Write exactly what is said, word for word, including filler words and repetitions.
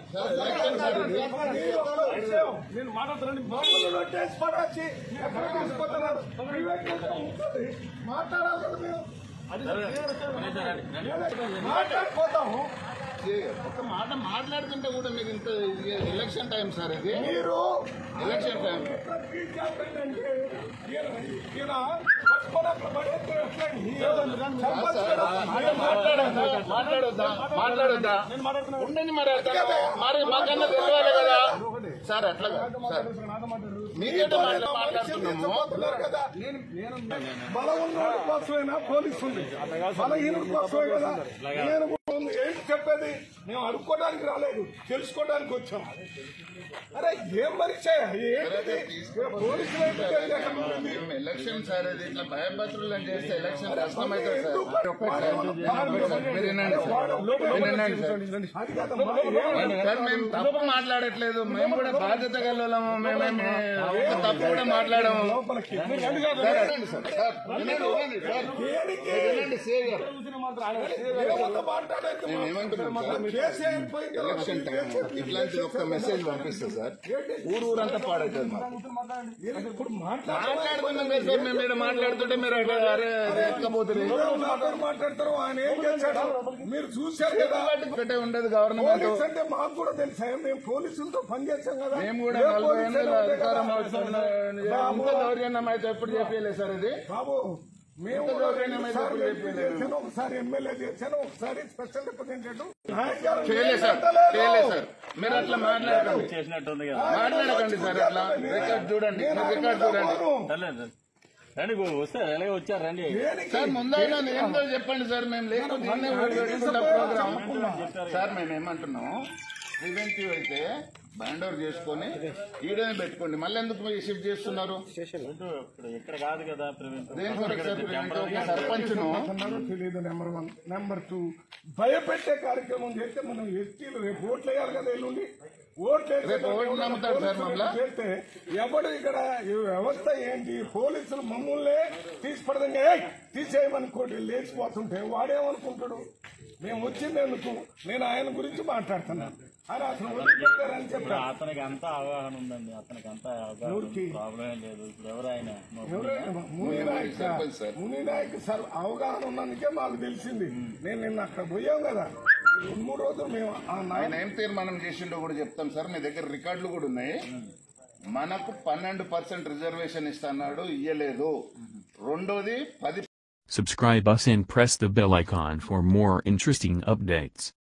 నేను మాట్లాడుతున్నాను మాట్లాడాలి మాట్లాడిపోతాము. ఒక మాట మాట్లాడుతుంటే కూడా మీరు ఇంత ఎలక్షన్ టైం సార్ ఇది, మీరు ఎలక్షన్ టైం. మాట్లాడొద్దా మాట్లాడొద్దా ఉండండి మరి మరి మాకన్నా తెలియాలి కదా సార్. అట్లా సార్ మీకేంటే మాట్లాడుతున్నాము కదా. బలం ఉన్న కోసమైనా పోలీసు ఉంది, బలహీనుడి కోసమే కదా. నేను ఏంటి చెప్పేది, మేము అడుక్కోవడానికి రాలేదు, తెలుసుకోవడానికి వచ్చాం. అరే ఏం మనిషి పోలీసులు ఎలక్షన్ సార్, అది ఇట్లా భయభద్రులను చేస్తే ఎలక్షన్ కష్టమవుతుంది సార్. మీరు వినండి సార్, వినండి సార్. మేము తప్పు మాట్లాడట్లేదు, మేము కూడా బాధ్యత గలము, మేమేమి తప్పు కూడా మాట్లాడాము. ఎలక్షన్ టైం ఇట్లాంటి ఒక మెసేజ్ పంపిస్తుంది సార్, ఊరు ఊరంతా పాడవుతుంది. ఇప్పుడు మాట్లాడుతున్నాం కదా సార్, మేము ఇక్కడ మాట్లాడుతుంటే మీరు ఎక్కపోతుంది మాట్లాడతారు. ఆయన ఏం చేశాడు మీరు చూశారు కదా. ఒకటే ఉండదు గవర్నమెంట్ అంటే మాకు కూడా తెలుసా, మేము పోలీసులతో పనిచేస్తాం కదా. మేము కూడా నలభై ఏళ్ళ అధికారం ఇంత దౌర్జన్యం అయితే ఎప్పుడు చెప్పలేదు సార్. ఇది బాబు మేము ఒకసారి ఎమ్మెల్యే చేశాను, ఒకసారి స్పెషల్ రిప్రజెంటేటివ్ చేయలేదు సార్, చేయలేదు సార్. మీరు అట్లా మాట్లాడకండి, మాట్లాడకండి సార్. అట్లా రికార్డ్ చూడండి, రికార్డ్ చూడండి వస్తే ఎలాగ వచ్చారు రండి సార్. ముందైనా ఏంటో చెప్పండి సార్. మేము లేకపోతే ప్రోగ్రామ్ సార్. మేము ఏమంటున్నాము, ప్రివెంటివ్ అయితే బ్యాండ్ ఓవర్ చేసుకుని ఈడని పెట్టుకోండి, మళ్ళీ ఎందుకు మీరు షిఫ్ట్ చేస్తున్నారు? ఇక్కడ కాదు కదా సర్పంచ్ తెలియదు. Number one. నెంబర్ టూ, భయపెట్టే కార్యక్రమం చేస్తే మనం ఎస్టీలు రేపు ఓట్లు వేయాలి కదా. ఎల్లుండి ఓట్లు నమ్ముతాడు సార్ మమ్మల్ని చేస్తే ఎవడు ఇక్కడ వ్యవస్థ ఏంటి, పోలీసులు మమ్మల్నే తీసిపడదంగా తీసేయమనుకోండి లేచిపోతుంటే వాడేమనుకుంటాడు, మేము వచ్చింది ఎందుకు, నేను ఆయన గురించి మాట్లాడుతున్నాను అని అసలు వదిలిపెట్టారని చెప్పారు. అతనికి అంతా అవగాహన ఉందండి, అతనికి అంతా ప్రాబ్లం లేదు. ఇప్పుడు ఎవరైనా ముని నాయక్ ముని నాయక్ సార్ అవగాహన ఉన్నందుకే మాకు తెలిసింది. నేను నిన్న అక్కడ పోయాం కదా, మూడు రోజులు మేము ఆయన ఏం తీర్మానం చేసిండో కూడా చెప్తాం సార్. మీ దగ్గర రికార్డులు కూడా ఉన్నాయి. మనకు పన్నెండు పర్సెంట్ రిజర్వేషన్ ఇస్తున్నాడు, ఇయ్యలేదు. రెండోది పది. Subscribe us and press the bell icon for more interesting updates.